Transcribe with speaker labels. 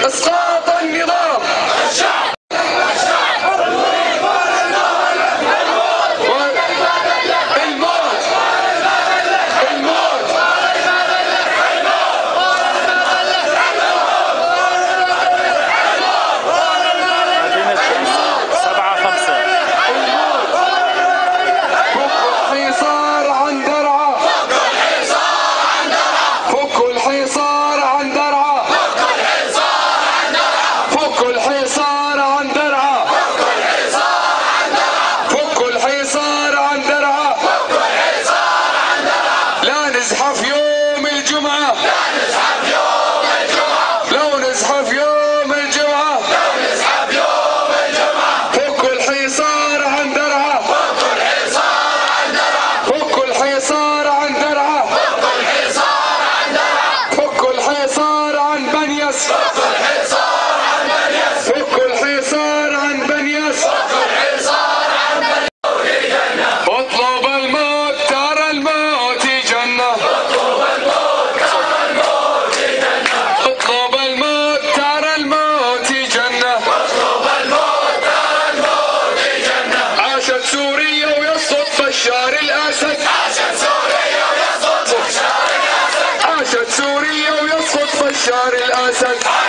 Speaker 1: اسقاط النظام. نزحف يوم الجمعة، لو نزحف يوم الجمعة، فكوا الحصار عن درعا، فكوا الحصار عن درعا، فكوا الحصار عن بنيس، فكوا الحصار عن بنيس، اطلب الموت ترى الموت جنة، اطلب الموت ترى الموت جنة، عاشت سوريا ويسقط بشار الأسد، عاشت سوريا ويسقط بشار الأسد.